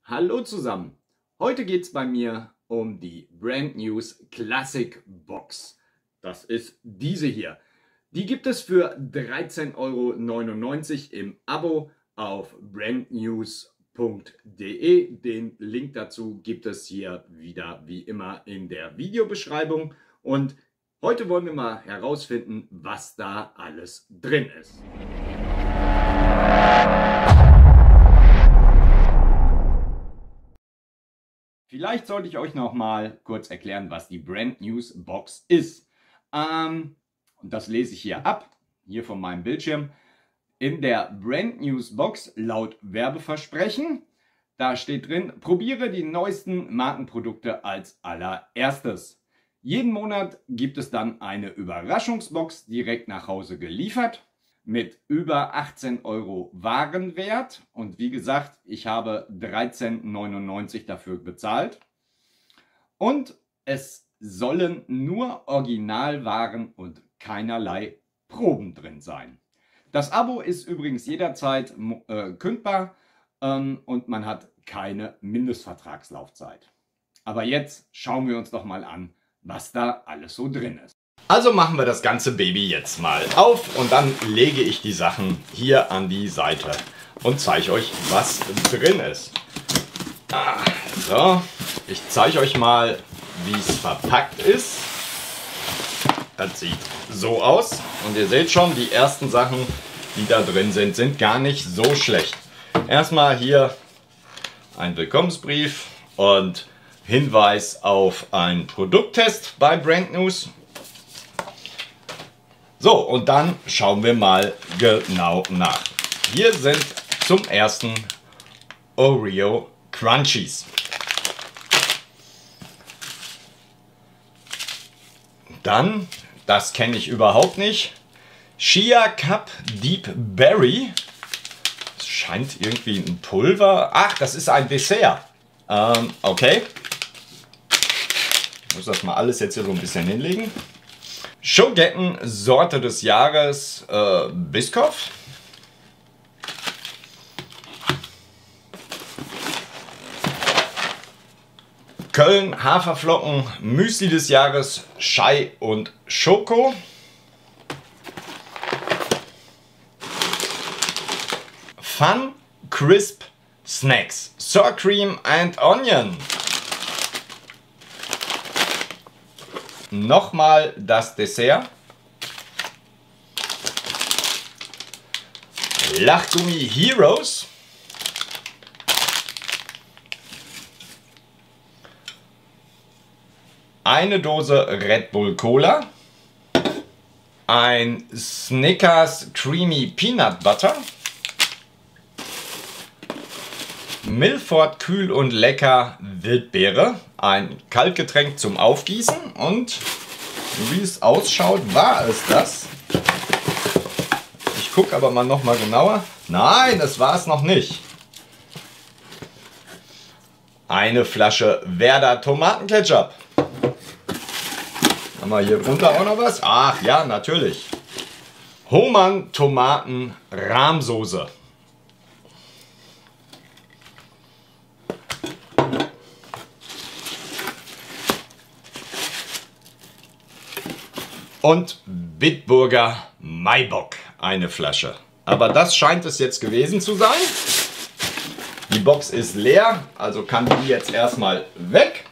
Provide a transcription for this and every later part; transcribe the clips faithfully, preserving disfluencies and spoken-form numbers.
Hallo zusammen, heute geht es bei mir um die Brand News Classic Box. Das ist diese hier. Die gibt es für dreizehn Euro neunundneunzig im Abo auf brandnews punkt de. Den Link dazu gibt es hier wieder wie immer in der Videobeschreibung. Und heute wollen wir mal herausfinden, was da alles drin ist. Vielleicht sollte ich euch noch mal kurz erklären, was die Brand News Box ist. Ähm, und das lese ich hier ab, hier von meinem Bildschirm. In der Brand News Box laut Werbeversprechen, da steht drin, probiere die neuesten Markenprodukte als allererstes. Jeden Monat gibt es dann eine Überraschungsbox direkt nach Hause geliefert mit über achtzehn Euro Warenwert. Und wie gesagt, ich habe dreizehn neunundneunzig dafür bezahlt. Und es sollen nur Originalwaren und keinerlei Proben drin sein. Das Abo ist übrigens jederzeit äh, kündbar ähm, und man hat keine Mindestvertragslaufzeit. Aber jetzt schauen wir uns doch mal an, was da alles so drin ist. Also machen wir das ganze Baby jetzt mal auf und dann lege ich die Sachen hier an die Seite und zeige euch, was drin ist. Ah, so, ich zeige euch mal, wie es verpackt ist. Das sieht so aus und ihr seht schon, die ersten Sachen, die da drin sind, sind gar nicht so schlecht. Erstmal hier ein Willkommensbrief und Hinweis auf einen Produkttest bei Brand News. So, und dann schauen wir mal genau nach. Hier sind zum ersten Oreo Crunchies. Dann, das kenne ich überhaupt nicht, Chia Cup Deep Berry. Das scheint irgendwie ein Pulver. Ach, das ist ein Dessert. Ähm, okay. Ich muss das mal alles jetzt hier so ein bisschen hinlegen. Schogetten Sorte des Jahres äh, Biscoff. Köln Haferflocken Müsli des Jahres Chai und Schoko. Fun Crisp Snacks Sour Cream and Onion. Nochmal das Dessert. Lachgummi Heroes. Eine Dose Red Bull Cola. Ein Snickers Creamy Peanut Butter. Milford Kühl und Lecker Wildbeere. Ein Kaltgetränk zum Aufgießen. Und wie es ausschaut, war es das. Ich gucke aber mal noch mal genauer. Nein, das war es noch nicht. Eine Flasche Werder Tomatenketchup. Haben wir hier drunter auch noch was? Ach ja, natürlich. Hohmann Tomaten Rahmsoße. Und Bitburger Maibock, eine Flasche. Aber das scheint es jetzt gewesen zu sein. Die Box ist leer, also kann die jetzt erstmal weg.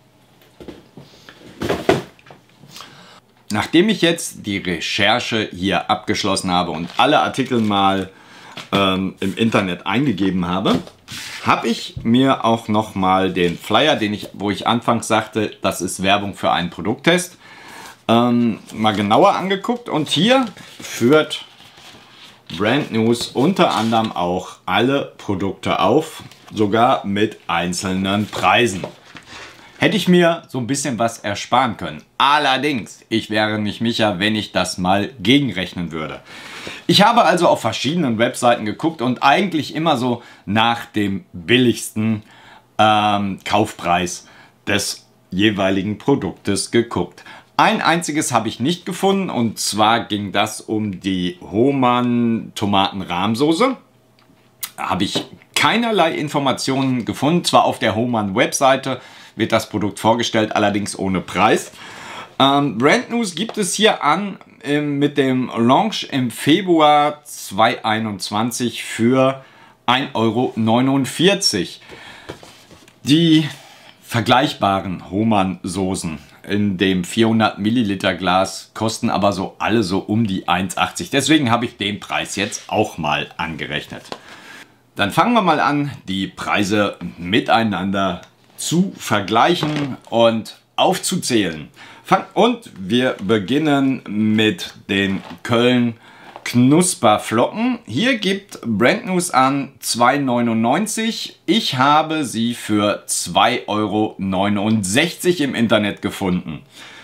Nachdem ich jetzt die Recherche hier abgeschlossen habe und alle Artikel mal ähm, im Internet eingegeben habe, habe ich mir auch noch mal den Flyer, den ich, wo ich anfangs sagte, das ist Werbung für einen Produkttest, Ähm, mal genauer angeguckt und hier führt Brand News unter anderem auch alle Produkte auf, sogar mit einzelnen Preisen. Hätte ich mir so ein bisschen was ersparen können. Allerdings, ich wäre nicht Micha, wenn ich das mal gegenrechnen würde. Ich habe also auf verschiedenen Webseiten geguckt und eigentlich immer so nach dem billigsten ähm, Kaufpreis des jeweiligen Produktes geguckt. Ein einziges habe ich nicht gefunden und zwar ging das um die Hohmann Tomaten Rahmsoße. Habe ich keinerlei Informationen gefunden. Zwar auf der Hohmann-Webseite wird das Produkt vorgestellt, allerdings ohne Preis. Ähm, Brand News gibt es hier an äh, mit dem Launch im Februar zweitausendeinundzwanzig für ein Euro neunundvierzig. Die vergleichbaren Hohmann-Soßen in dem vierhundert Milliliter Glas kosten aber so alle so um die eins achtzig. Deswegen habe ich den Preis jetzt auch mal angerechnet. Dann fangen wir mal an, die Preise miteinander zu vergleichen und aufzuzählen. Und wir beginnen mit den Köln Knusperflocken. Hier gibt Brand News an zwei neunundneunzig. Ich habe sie für zwei Euro neunundsechzig im Internet gefunden.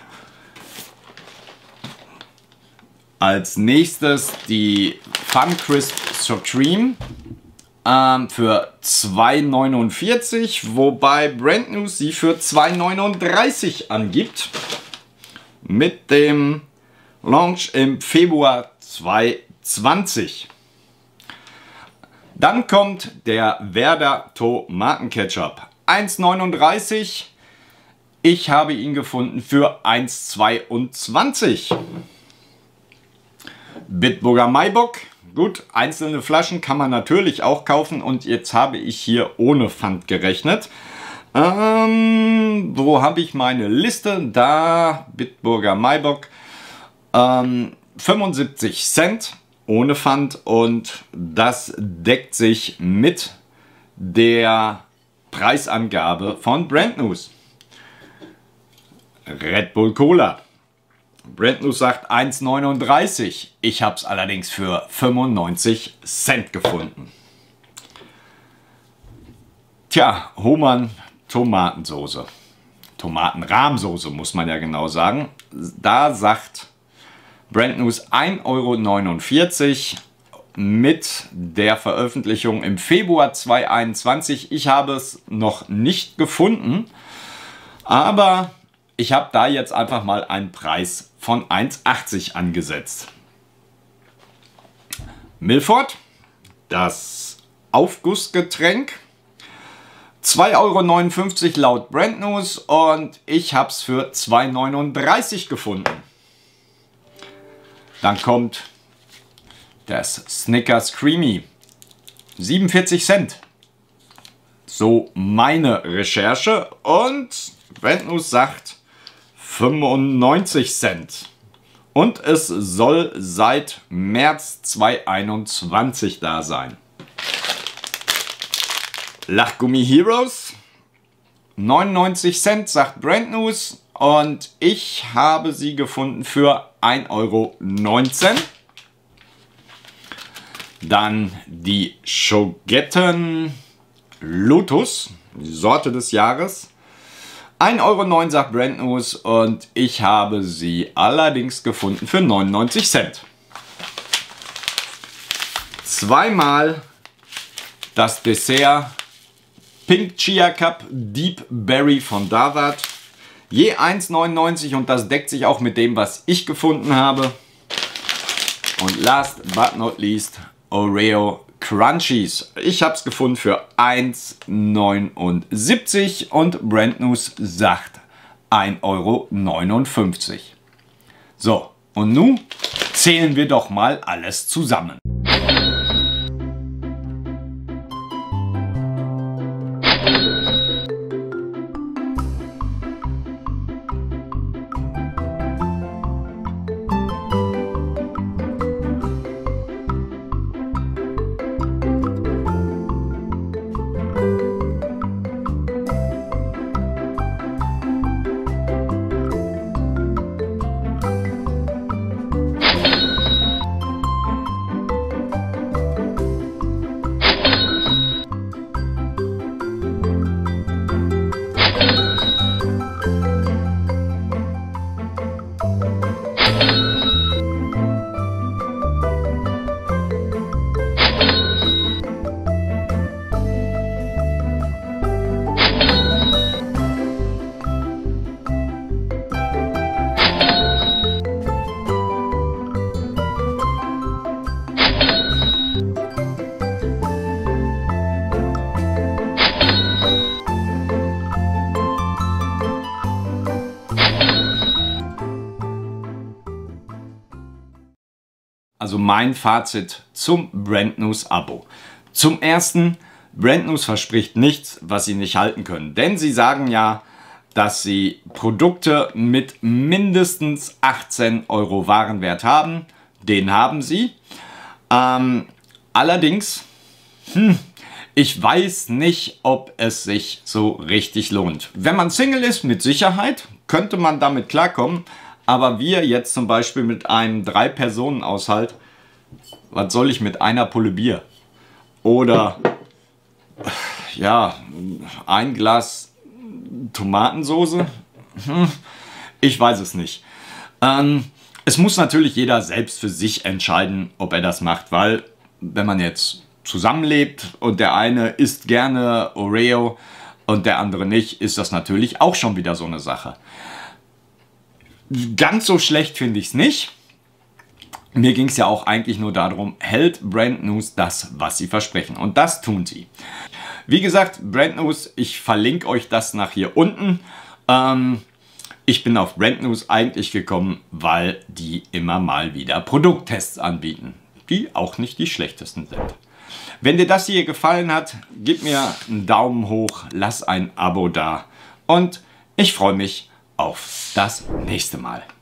Als nächstes die Fun Crisp Supreme ähm, für zwei neunundvierzig, wobei Brand News sie für zwei neununddreißig angibt. Mit dem Launch im Februar zweitausendzwanzig. Dann kommt der Werder Tomatenketchup. eins neununddreißig. Ich habe ihn gefunden für eins zweiundzwanzig. Bitburger Maibock. Gut, einzelne Flaschen kann man natürlich auch kaufen und jetzt habe ich hier ohne Pfand gerechnet. Ähm, wo habe ich meine Liste? Da, Bitburger Maibock. Ähm, fünfundsiebzig Cent ohne Pfand und das deckt sich mit der Preisangabe von Brand News. Red Bull Cola. Brand News sagt eins neununddreißig. Ich habe es allerdings für fünfundneunzig Cent gefunden. Tja, Hohmann Tomatensoße. Tomatenrahmsoße muss man ja genau sagen. Da sagt Brand News ein Euro neunundvierzig mit der Veröffentlichung im Februar zweitausendeinundzwanzig. Ich habe es noch nicht gefunden, aber ich habe da jetzt einfach mal einen Preis von eins achtzig angesetzt. Milford, das Aufgussgetränk, zwei Euro neunundfünfzig laut Brand News und ich habe es für zwei neununddreißig gefunden. Dann kommt das Snickers Creamy, siebenundvierzig Cent. So meine Recherche und Brand News sagt fünfundneunzig Cent. Und es soll seit März zweitausendeinundzwanzig da sein. Lachgummi Heroes, neunundneunzig Cent, sagt Brand News. Und ich habe sie gefunden für ein Euro neunzehn. Dann die Schogetten Lotus, die Sorte des Jahres. ein Euro neun sagt Brand News und ich habe sie allerdings gefunden für neunundneunzig Cent. Zweimal das Dessert Pink Chia Cup Deep Berry von Dawat. Je eins neunundneunzig und das deckt sich auch mit dem, was ich gefunden habe. Und last but not least Oreo Crunchies. Ich habe es gefunden für eins neunundsiebzig und Brand News sagt ein Euro neunundfünfzig. So, und nun zählen wir doch mal alles zusammen. also mein Fazit zum Brand News Abo. Zum ersten, Brand News verspricht nichts, was sie nicht halten können. Denn sie sagen ja, dass sie Produkte mit mindestens achtzehn Euro Warenwert haben. Den haben sie. Ähm, allerdings, hm, ich weiß nicht, ob es sich so richtig lohnt. Wenn man Single ist, mit Sicherheit, könnte man damit klarkommen. Aber wir jetzt zum Beispiel mit einem Drei-Personen-Haushalt, was soll ich mit einer Pulle Bier? Oder ja, ein Glas Tomatensoße? Hm, ich weiß es nicht. Ähm, es muss natürlich jeder selbst für sich entscheiden, ob er das macht, weil wenn man jetzt zusammenlebt und der eine isst gerne Oreo und der andere nicht, ist das natürlich auch schon wieder so eine Sache. Ganz so schlecht finde ich es nicht. Mir ging es ja auch eigentlich nur darum, hält Brand News das, was sie versprechen? Und das tun sie. Wie gesagt, Brand News, ich verlinke euch das nach hier unten. Ähm, ich bin auf Brand News eigentlich gekommen, weil die immer mal wieder Produkttests anbieten, die auch nicht die schlechtesten sind. Wenn dir das hier gefallen hat, gib mir einen Daumen hoch, lass ein Abo da und ich freue mich auf das nächste Mal.